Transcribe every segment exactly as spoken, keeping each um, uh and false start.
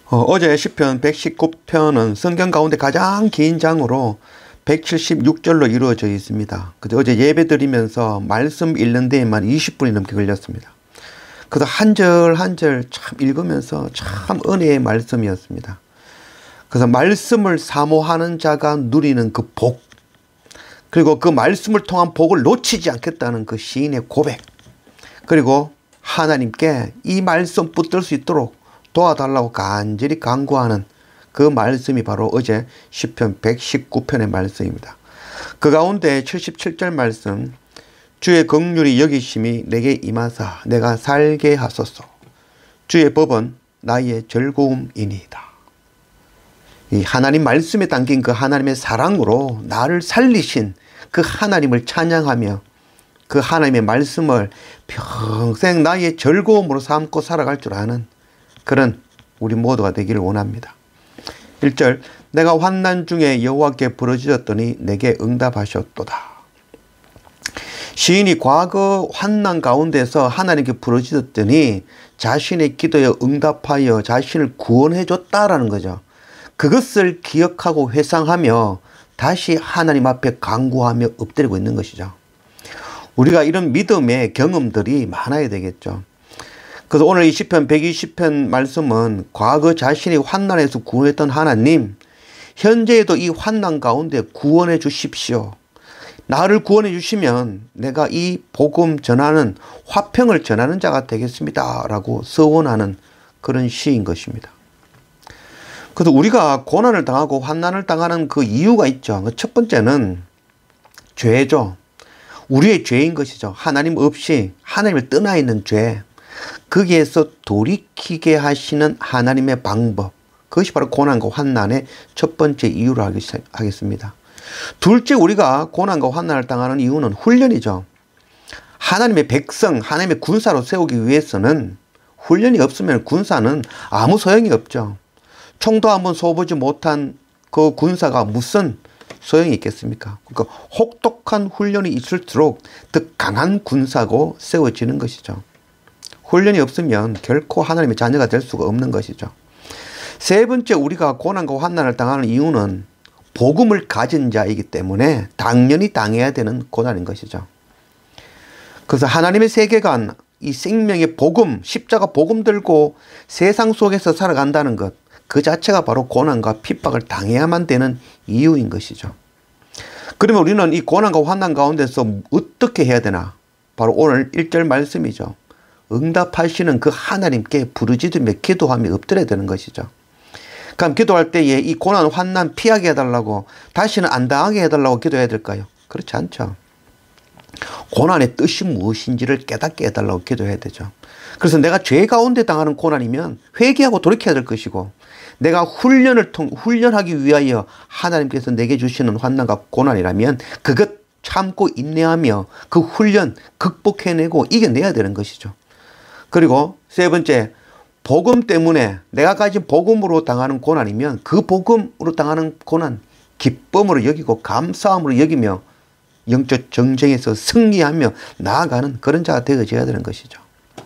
어, 어제 시편 백십구 편은 성경 가운데 가장 긴 장으로 백칠십육 절로 이루어져 있습니다. 그래서 어제 예배 드리면서 말씀 읽는 데에만 이십 분이 넘게 걸렸습니다. 그래서 한 절 한 절 참 읽으면서 참 은혜의 말씀이었습니다. 그래서 말씀을 사모하는 자가 누리는 그 복, 그리고 그 말씀을 통한 복을 놓치지 않겠다는 그 시인의 고백, 그리고 하나님께 이 말씀 붙들 수 있도록 도와달라고 간절히 간구하는 그 말씀이 바로 어제 시편 백십구 편의 말씀입니다. 그 가운데 칠십칠 절 말씀, 주의 긍휼이 여기심이 내게 임하사 내가 살게 하소서. 주의 법은 나의 즐거움이니이다. 이 하나님 말씀에 담긴 그 하나님의 사랑으로 나를 살리신 그 하나님을 찬양하며 그 하나님의 말씀을 평생 나의 즐거움으로 삼고 살아갈 줄 아는 그런 우리 모두가 되기를 원합니다. 일 절, 내가 환난 중에 여호와께 부르짖었더니 내게 응답하셨도다. 시인이 과거 환난 가운데서 하나님께 부르짖었더니 자신의 기도에 응답하여 자신을 구원해 줬다라는 거죠. 그것을 기억하고 회상하며 다시 하나님 앞에 간구하며 엎드리고 있는 것이죠. 우리가 이런 믿음의 경험들이 많아야 되겠죠. 그래서 오늘 이 시편 백이십 편 말씀은 과거 자신이 환난에서 구원했던 하나님, 현재에도 이 환난 가운데 구원해 주십시오. 나를 구원해 주시면 내가 이 복음 전하는, 화평을 전하는 자가 되겠습니다 라고 서원하는 그런 시인 것입니다. 그래서 우리가 고난을 당하고 환난을 당하는 그 이유가 있죠. 첫 번째는 죄죠. 우리의 죄인 것이죠. 하나님 없이 하나님을 떠나 있는 죄. 거기에서 돌이키게 하시는 하나님의 방법, 그것이 바로 고난과 환난의 첫 번째 이유로 하겠습니다. 둘째, 우리가 고난과 환난을 당하는 이유는 훈련이죠. 하나님의 백성, 하나님의 군사로 세우기 위해서는 훈련이 없으면 군사는 아무 소용이 없죠. 총도 한번 쏘보지 못한 그 군사가 무슨 소용이 있겠습니까? 그러니까 혹독한 훈련이 있을수록 더 강한 군사고 세워지는 것이죠. 훈련이 없으면 결코 하나님의 자녀가 될 수가 없는 것이죠. 세 번째, 우리가 고난과 환난을 당하는 이유는 복음을 가진 자이기 때문에 당연히 당해야 되는 고난인 것이죠. 그래서 하나님의 세계관, 이 생명의 복음, 십자가 복음 들고 세상 속에서 살아간다는 것, 그 자체가 바로 고난과 핍박을 당해야만 되는 이유인 것이죠. 그러면 우리는 이 고난과 환난 가운데서 어떻게 해야 되나? 바로 오늘 일 절 말씀이죠. 응답하시는 그 하나님께 부르짖으며 기도하며 엎드려야 되는 것이죠. 그럼 기도할 때에 이 고난, 환난 피하게 해달라고, 다시는 안 당하게 해달라고 기도해야 될까요? 그렇지 않죠. 고난의 뜻이 무엇인지를 깨닫게 해달라고 기도해야 되죠. 그래서 내가 죄 가운데 당하는 고난이면 회개하고 돌이켜야 될 것이고, 내가 훈련을 통, 훈련하기 위하여 하나님께서 내게 주시는 환난과 고난이라면 그것 참고 인내하며 그 훈련 극복해내고 이겨내야 되는 것이죠. 그리고 세 번째, 복음 때문에 내가 가진 복음으로 당하는 고난이면 그 복음으로 당하는 고난 기쁨으로 여기고 감사함으로 여기며 영적 정쟁에서 승리하며 나아가는 그런 자가 되어져야 되는 것이죠.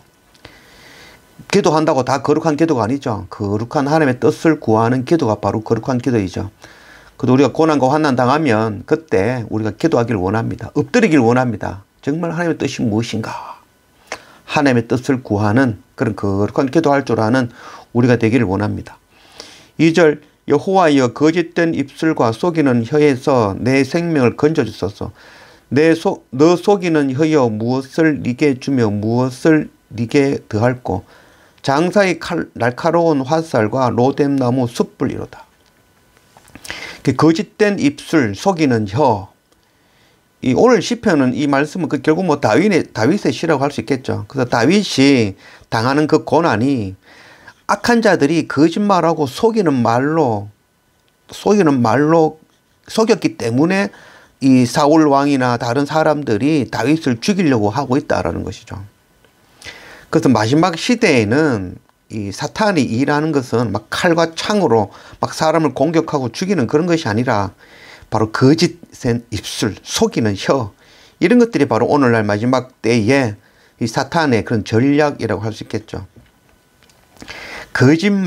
기도한다고 다 거룩한 기도가 아니죠. 거룩한 하나님의 뜻을 구하는 기도가 바로 거룩한 기도이죠. 그래도 우리가 고난과 환난 당하면 그때 우리가 기도하기를 원합니다. 엎드리기를 원합니다. 정말 하나님의 뜻이 무엇인가? 하나님의 뜻을 구하는 그런 거룩한 기도할 줄 아는 우리가 되기를 원합니다. 이 절, 여호와여 거짓된 입술과 속이는 혀에서 내 생명을 건져주소서. 내 속, 너 속이는 혀여 무엇을 네게 주며 무엇을 네게 더할꼬. 장사의 칼, 날카로운 화살과 로뎀나무 숯불이로다. 거짓된 입술, 속이는 혀. 이 오늘 시편은 이 말씀은 그 결국 뭐 다윗의, 다윗의 시라고 할 수 있겠죠. 그래서 다윗이 당하는 그 고난이 악한 자들이 거짓말하고 속이는 말로, 속이는 말로 속였기 때문에 이 사울 왕이나 다른 사람들이 다윗을 죽이려고 하고 있다라는 것이죠. 그래서 마지막 시대에는 이 사탄이 일하는 것은 막 칼과 창으로 막 사람을 공격하고 죽이는 그런 것이 아니라 바로 거짓된 입술, 속이는 혀, 이런 것들이 바로 오늘날 마지막 때에 이 사탄의 그런 전략이라고 할 수 있겠죠. 거짓말,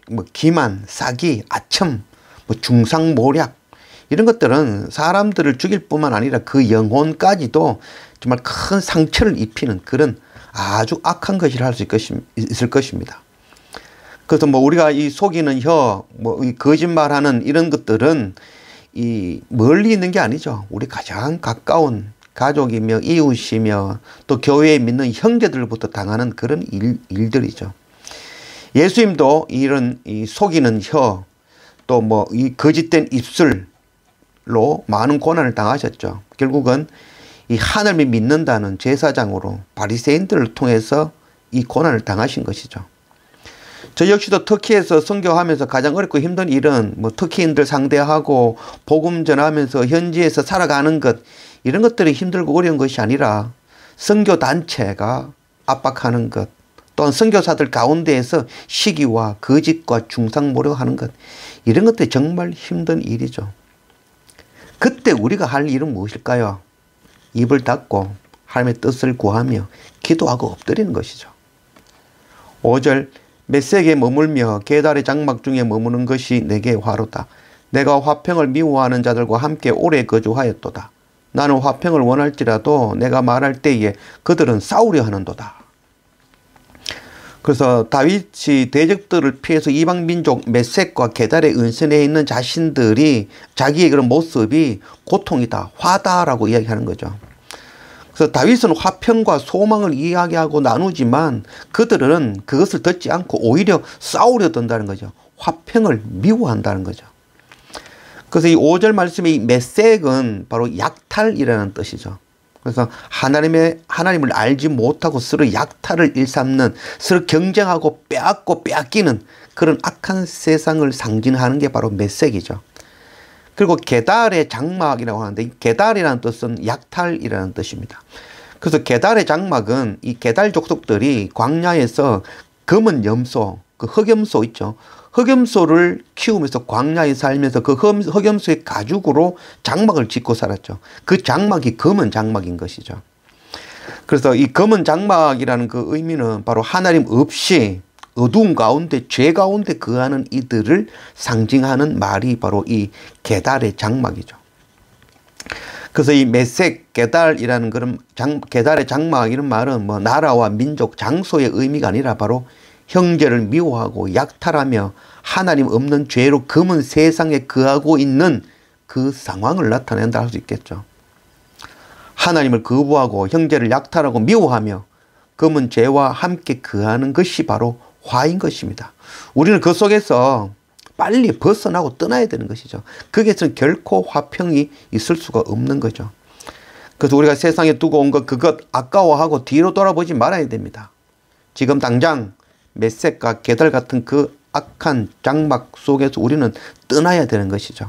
뭐 기만, 사기, 아첨, 뭐 중상모략 이런 것들은 사람들을 죽일 뿐만 아니라 그 영혼까지도 정말 큰 상처를 입히는 그런 아주 악한 것이라 할 수 있을 것입니다. 그래서 뭐 우리가 이 속이는 혀, 뭐 이 거짓말하는 이런 것들은 이 멀리 있는 게 아니죠. 우리 가장 가까운 가족이며 이웃이며 또 교회에 믿는 형제들부터 당하는 그런 일, 일들이죠. 예수님도 이런 이 속이는 혀, 또 뭐 이 거짓된 입술로 많은 고난을 당하셨죠. 결국은 이 하나님을 믿는다는 제사장으로 바리새인들을 통해서 이 고난을 당하신 것이죠. 저 역시도 터키에서 선교하면서 가장 어렵고 힘든 일은 뭐 터키인들 상대하고 복음 전하면서 현지에서 살아가는 것, 이런 것들이 힘들고 어려운 것이 아니라 선교 단체가 압박하는 것, 또한 선교사들 가운데에서 시기와 거짓과 중상모략하는 것, 이런 것들이 정말 힘든 일이죠. 그때 우리가 할 일은 무엇일까요? 입을 닫고 하나님의 뜻을 구하며 기도하고 엎드리는 것이죠. 오 절 메섹에 머물며 계달의 장막 중에 머무는 것이 내게 화로다. 내가 화평을 미워하는 자들과 함께 오래 거주하였도다. 나는 화평을 원할지라도 내가 말할 때에 그들은 싸우려 하는도다. 그래서 다윗이 대적들을 피해서 이방 민족 메섹과 게달에 은선해 있는 자신들이 자기의 그런 모습이 고통이다, 화다라고 이야기하는 거죠. 그래서 다윗은 화평과 소망을 이야기하고 나누지만 그들은 그것을 듣지 않고 오히려 싸우려 든다는 거죠. 화평을 미워한다는 거죠. 그래서 이 오 절 말씀의 메섹은 바로 약탈이라는 뜻이죠. 그래서 하나님의, 하나님을 알지 못하고 서로 약탈을 일삼는, 서로 경쟁하고 빼앗고 빼앗기는 그런 악한 세상을 상징하는 게 바로 메섹이죠. 그리고 게달의 장막이라고 하는데, 이 게달이라는 뜻은 약탈이라는 뜻입니다. 그래서 게달의 장막은 이 게달 족속들이 광야에서 검은 염소, 그 흑염소 있죠. 흑염소를 키우면서 광야에 살면서 그 흑염소의 가죽으로 장막을 짓고 살았죠. 그 장막이 검은 장막인 것이죠. 그래서 이 검은 장막이라는 그 의미는 바로 하나님 없이 어두운 가운데 죄 가운데 거하는 이들을 상징하는 말이 바로 이 게달의 장막이죠. 그래서 이 메섹 게달이라는 그런 장, 게달의 장막 이런 말은 뭐 나라와 민족, 장소의 의미가 아니라 바로 형제를 미워하고 약탈하며 하나님 없는 죄로 검은 세상에 거하고 있는 그 상황을 나타낸다 할 수 있겠죠. 하나님을 거부하고 형제를 약탈하고 미워하며 검은 죄와 함께 거하는 것이 바로 화인 것입니다. 우리는 그 속에서 빨리 벗어나고 떠나야 되는 것이죠. 거기에서는 결코 화평이 있을 수가 없는 거죠. 그래서 우리가 세상에 두고 온 것, 그것 아까워하고 뒤로 돌아보지 말아야 됩니다. 지금 당장 메섹과 게달 같은 그 악한 장막 속에서 우리는 떠나야 되는 것이죠.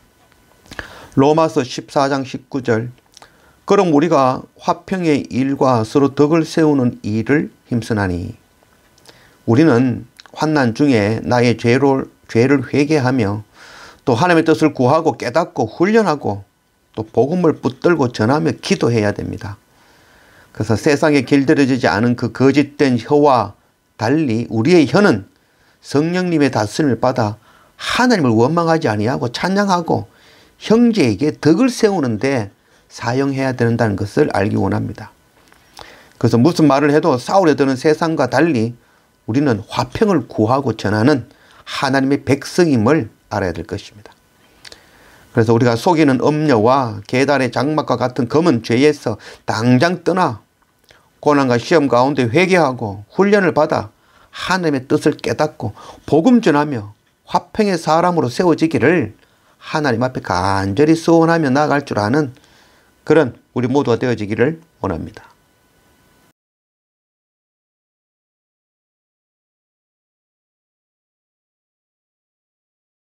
로마서 십사 장 십구 절 그럼 우리가 화평의 일과 서로 덕을 세우는 일을 힘쓰나니 우리는 환난 중에 나의 죄를, 죄를 회개하며 또 하나님의 뜻을 구하고 깨닫고 훈련하고 또 복음을 붙들고 전하며 기도해야 됩니다. 그래서 세상에 길들여지지 않은 그 거짓된 혀와 달리 우리의 혀는 성령님의 다스림을 받아 하나님을 원망하지 아니하고 찬양하고 형제에게 덕을 세우는데 사용해야 된다는 것을 알기 원합니다. 그래서 무슨 말을 해도 싸우려 드는 세상과 달리 우리는 화평을 구하고 전하는 하나님의 백성임을 알아야 될 것입니다. 그래서 우리가 속이는 음녀와 게달의 장막과 같은 검은 죄에서 당장 떠나 고난과 시험 가운데 회개하고 훈련을 받아 하나님의 뜻을 깨닫고 복음 전하며 화평의 사람으로 세워지기를 하나님 앞에 간절히 소원하며 나아갈 줄 아는 그런 우리 모두가 되어지기를 원합니다.